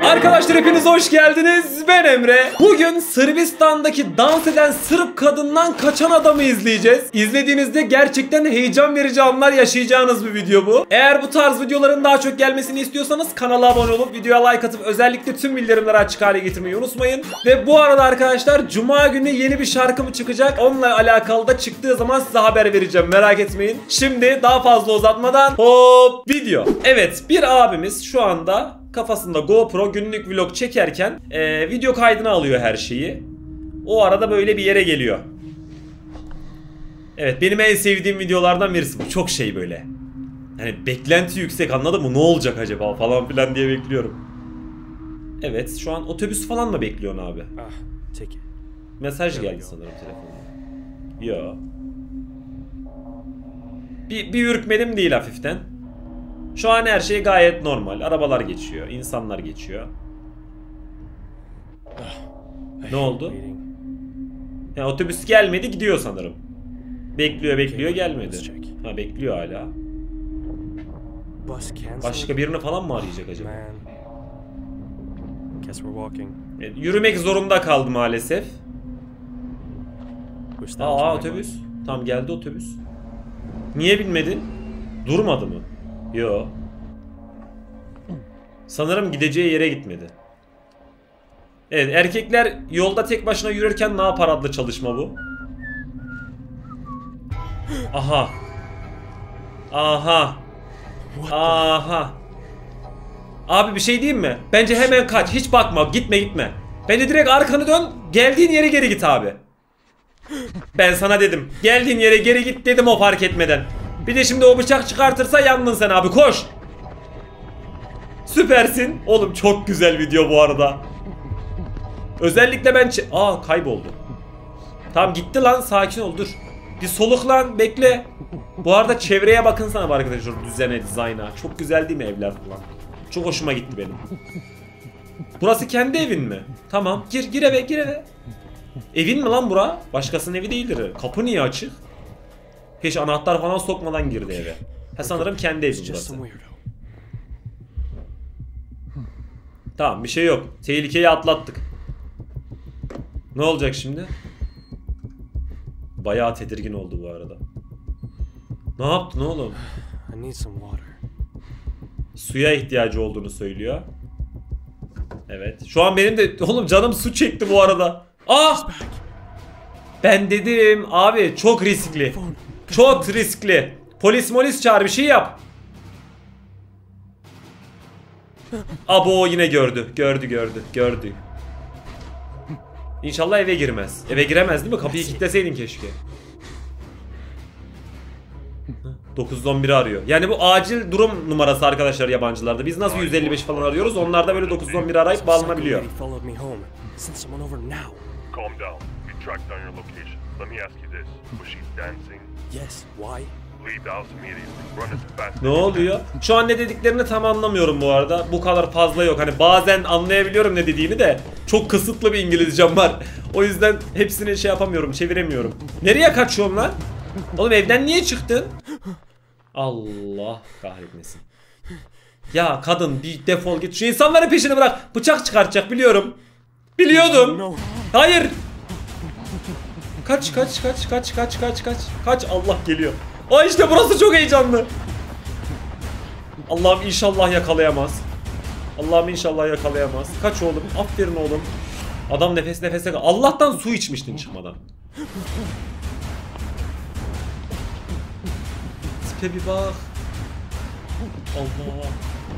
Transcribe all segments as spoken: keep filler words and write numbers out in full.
Arkadaşlar hepiniz hoş geldiniz. Ben Emre. Bugün Sırbistan'daki dans eden Sırp kadından kaçan adamı izleyeceğiz. İzlediğinizde gerçekten heyecan verici anlar yaşayacağınız bir video bu. Eğer bu tarz videoların daha çok gelmesini istiyorsanız kanala abone olup videoya like atıp özellikle tüm bildirimleri açık hale getirmeyi unutmayın. Ve bu arada arkadaşlar Cuma günü yeni bir şarkım çıkacak. Onunla alakalı da çıktığı zaman size haber vereceğim. Merak etmeyin. Şimdi daha fazla uzatmadan hop video. Evet, bir abimiz şu anda kafasında GoPro günlük vlog çekerken ee, video kaydına alıyor her şeyi. O arada böyle bir yere geliyor. Evet, benim en sevdiğim videolardan birisi bu. Çok şey böyle. Yani beklenti yüksek, anladın mı? Ne olacak acaba falan filan diye bekliyorum. Evet, şu an otobüs falan mı bekliyorsun abi? Mesaj geldi sanırım telefonuma. Yo. Bir, bir ürkmedim değil hafiften. Şu an her şey gayet normal. Arabalar geçiyor, insanlar geçiyor. Ne oldu? Yani otobüs gelmedi, gidiyor sanırım. Bekliyor bekliyor gelmedi. Ha, bekliyor hala. Başka birini falan mı arayacak acaba? Evet, yürümek zorunda kaldı maalesef. Aa, otobüs. Tam geldi otobüs. Niye binmedin? Durmadı mı? Yo. Sanırım gideceği yere gitmedi. Evet, erkekler yolda tek başına yürürken ne yapar adlı çalışma bu. Aha. Aha. Aha. Abi bir şey diyeyim mi? Bence hemen kaç. Hiç bakma. Gitme gitme. Bence direkt arkanı dön. Geldiğin yere geri git abi. Ben sana dedim. Geldiğin yere geri git dedim o fark etmeden. Bir de şimdi o bıçak çıkartırsa yandın sen abi, koş. Süpersin. Oğlum çok güzel video bu arada. Özellikle ben... Aa, kayboldu. Tamam gitti lan, sakin ol, dur. Bir soluk lan, bekle. Bu arada çevreye bakın sana arkadaşlar, düzene, dizayna. Çok güzel değil mi evler falan? Çok hoşuma gitti benim. Burası kendi evin mi? Tamam, gir gir eve, gir eve. Evin mi lan bura? Başkasının evi değildir. Kapı niye açık? Hiç anahtar falan sokmadan girdi eve. Ha, sanırım kendi evi burası. Tamam, bir şey yok. Tehlikeyi atlattık. Ne olacak şimdi? Bayağı tedirgin oldu bu arada. Ne yaptın oğlum? Suya ihtiyacı olduğunu söylüyor. Evet. Şu an benim de oğlum canım su çekti bu arada. Ah! Ben dedim abi, çok riskli. Çok riskli. Polis molis çağır, bir şey yap. Abo yine gördü. Gördü gördü. Gördü. İnşallah eve girmez. Eve giremez değil mi? Kapıyı kilitleseydin keşke. dokuz on biri arıyor. Yani bu acil durum numarası arkadaşlar yabancılarda. Biz nasıl yüz elli beş falan arıyoruz? Onlar da böyle dokuz on bir arayıp bağlanabiliyor. Ne oluyor? Şu an ne dediklerini tam anlamıyorum bu arada. Bu kadar fazla yok. Hani bazen anlayabiliyorum ne dediğini de çok kısıtlı bir İngilizcem var. O yüzden hepsini şey yapamıyorum, çeviremiyorum. Nereye kaçıyorsun lan? Oğlum evden niye çıktın? Allah kahretmesin. Ya kadın bir defol git. Şu insanların peşini bırak. Bıçak çıkartacak biliyorum. Biliyordum. Hayır. Kaç kaç kaç kaç kaç kaç kaç. Kaç, Allah geliyor. Aa, işte burası çok heyecanlı. Allah'ım inşallah yakalayamaz. Allah'ım inşallah yakalayamaz. Kaç oğlum. Aferin oğlum. Adam nefes nefese kal. Allah'tan su içmiştin çıkmadan. Tipe bir bak. Allah.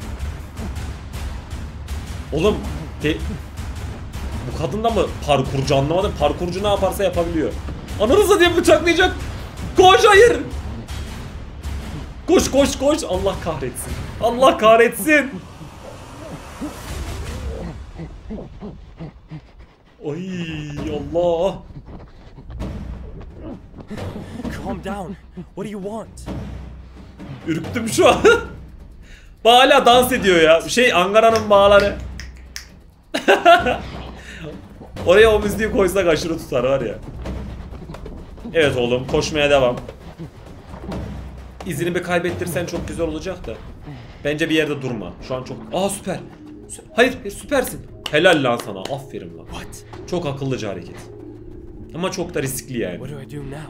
Oğlum de... Bu kadın da mı parkurcu, anlamadım. Parkurcu ne yaparsa yapabiliyor. Ananıza diye bıçaklayacak. Koş, hayır. Koş koş koş. Allah kahretsin. Allah kahretsin. Ay Allah. Calm down. What do you want? Ürktüm şu an. Hala dans ediyor ya. Şey, Ankara'nın bağları. Oraya o müziği koysak aşırı tutar var ya. Evet oğlum, koşmaya devam. İzini bir kaybettirsen çok güzel olacak da. Bence bir yerde durma. Şu an çok... Aa, süper. Hayır, süpersin. Helal lan sana. Aferin lan. What? Çok akıllıca hareket. Ama çok da riskli yani. What do I do now?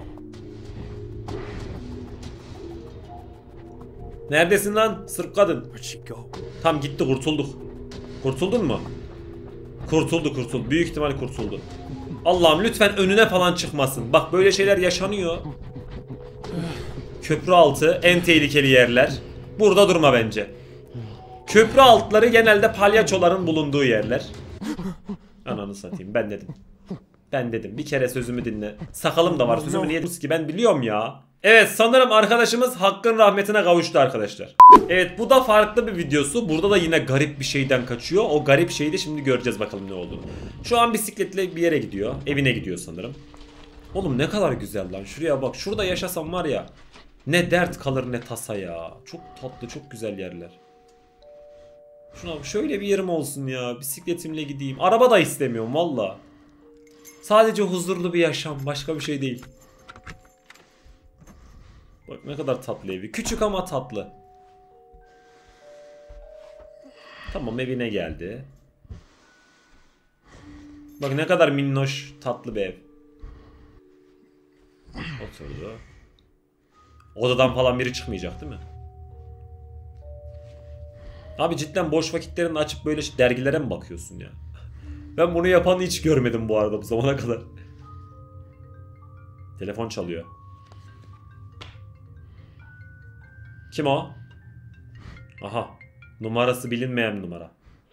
Neredesin lan Sırp kadın? Where'd she go? Tam gitti, kurtulduk. Kurtuldun mu? Kurtuldu kurtuldu. Büyük ihtimal kurtuldu. Allah'ım lütfen önüne falan çıkmasın. Bak böyle şeyler yaşanıyor. Köprü altı en tehlikeli yerler. Burada durma bence. Köprü altları genelde palyaçoların bulunduğu yerler. Ananı satayım, ben dedim. Ben dedim, bir kere sözümü dinle. Sakalım da var, sözümü niye ki ben biliyorum ya. Evet, sanırım arkadaşımız Hakk'ın rahmetine kavuştu arkadaşlar. Evet, bu da farklı bir videosu. Burada da yine garip bir şeyden kaçıyor. O garip şeyi de şimdi göreceğiz bakalım ne olduğunu. Şu an bisikletle bir yere gidiyor. Evine gidiyor sanırım. Oğlum ne kadar güzel lan. Şuraya bak. Şurada yaşasam var ya. Ne dert kalır ne tasa ya. Çok tatlı, çok güzel yerler. Şuna şöyle bir yerim olsun ya. Bisikletimle gideyim. Araba da istemiyorum valla. Sadece huzurlu bir yaşam. Başka bir şey değil. Bak ne kadar tatlı evi. Küçük ama tatlı. Tamam, evine geldi. Bak ne kadar minnoş, tatlı bir ev. Oturdu. Odadan falan biri çıkmayacak değil mi? Abi cidden boş vakitlerini açıp böyle dergilere mi bakıyorsun ya? Ben bunu yapanı hiç görmedim bu arada bu zamana kadar. Telefon çalıyor. Kim o? Aha. Numarası bilinmeyen numara.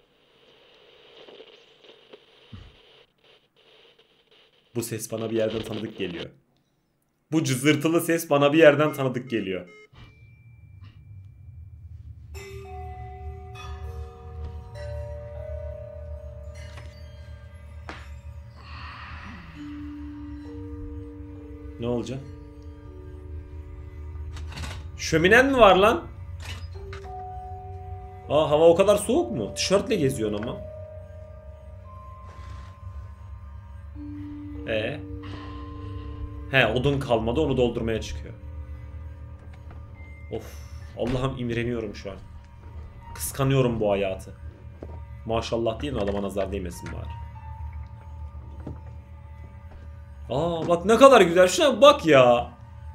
Bu ses bana bir yerden tanıdık geliyor. Bu cızırtılı ses bana bir yerden tanıdık geliyor. Ne olacak? Şöminen mi var lan? Aa, hava o kadar soğuk mu? Tişörtle geziyorsun ama. Ee? He, odun kalmadı, onu doldurmaya çıkıyor. Of, Allah'ım imreniyorum şu an. Kıskanıyorum bu hayatı. Maşallah değil mi, adama nazar değmesin bari. Aa bak ne kadar güzel, şuna bak ya.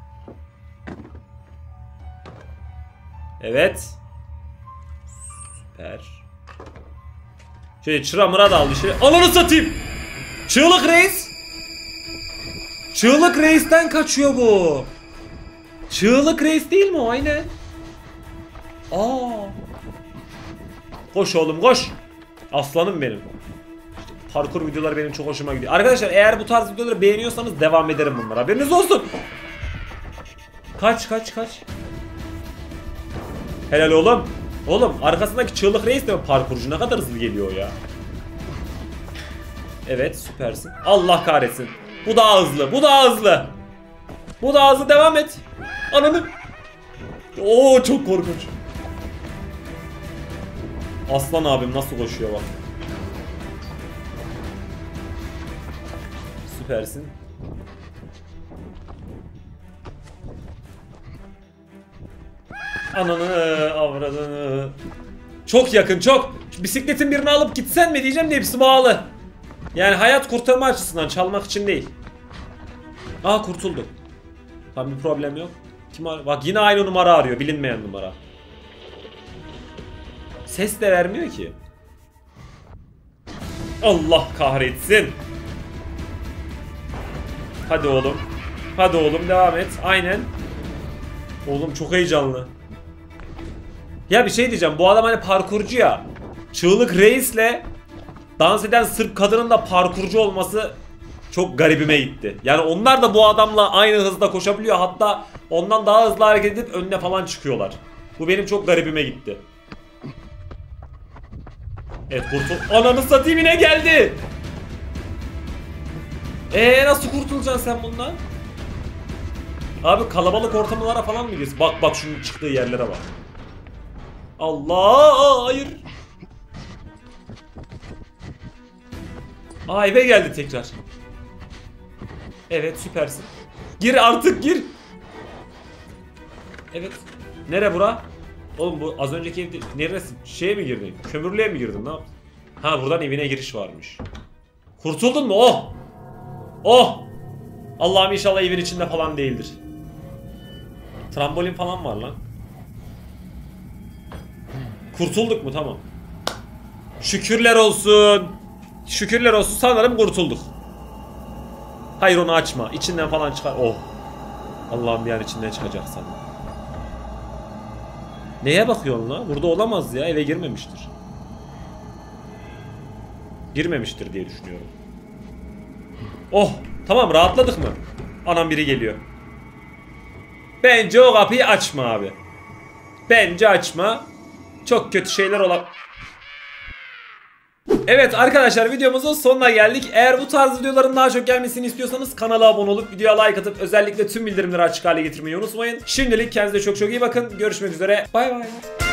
Evet. Süper. Şöyle çıra mıra da aldı şey. Ananı satayım. Çığlık reis. Çığlık reisten kaçıyor bu. Çığlık reis değil mi o? Aynen. Aa. Koş oğlum koş. Aslanım benim. İşte parkur videoları benim çok hoşuma gidiyor. Arkadaşlar eğer bu tarz videoları beğeniyorsanız devam ederim bunlara. Haberiniz olsun. Kaç kaç kaç. Helal oğlum. Oğlum arkasındaki çığlık reis de mi parkurcu? Ne kadar hızlı geliyor ya. Evet süpersin. Allah kahretsin. Bu daha hızlı. Bu daha hızlı. Bu daha hızlı, devam et. Ananı. Oo çok korkunç. Aslan abim nasıl koşuyor bak. Süpersin. Ananı avradını. Çok yakın çok. Şu bisikletin birini alıp gitsen mi diyeceğim de hepsi bağlı. Yani hayat kurtarma açısından, çalmak için değil. Aa kurtuldu. Tam bir problem yok. Kim arıyor? Bak yine aynı numara arıyor, bilinmeyen numara. Ses de vermiyor ki. Allah kahretsin. Hadi oğlum. Hadi oğlum devam et. Aynen. Oğlum çok heyecanlı. Ya bir şey diyeceğim. Bu adam hani parkurcu ya. Çığlık reisle dans eden Sırp kadının da parkurcu olması çok garibime gitti. Yani onlar da bu adamla aynı hızda koşabiliyor. Hatta ondan daha hızlı hareket edip önüne falan çıkıyorlar. Bu benim çok garibime gitti. Evet kurtul. Ananı satayım, yine geldi. Eee nasıl kurtulacaksın sen bundan? Abi kalabalık ortamlara falan mı gidiyorsun? Bak bak şunun çıktığı yerlere bak. Allah hayır. Aa eve geldi tekrar. Evet süpersin. Gir artık gir. Evet. Nere bura? Oğlum bu az önceki evde neresi? Şeye mi girdin? Kömürlüğe mi girdin? Ne yaptın? Ha buradan evine giriş varmış. Kurtuldun mu? Oh! Oh! Allah'ım inşallah evin içinde falan değildir. Trambolin falan var lan. Kurtulduk mu? Tamam. Şükürler olsun. Şükürler olsun. Sanırım kurtulduk. Hayır onu açma. İçinden falan çıkar. Oh. Allah'ım bir an içinden çıkacak sanırım. Neye bakıyorsun lan? Burada olamaz ya. Eve girmemiştir. Girmemiştir diye düşünüyorum. Oh. Tamam rahatladık mı? Anam biri geliyor. Bence o kapıyı açma abi. Bence açma. Çok kötü şeyler olabilir. Evet arkadaşlar videomuzun sonuna geldik. Eğer bu tarz videoların daha çok gelmesini istiyorsanız kanala abone olup videoya like atıp özellikle tüm bildirimleri açık hale getirmeyi unutmayın. Şimdilik kendinize çok çok iyi bakın. Görüşmek üzere. Bay bay.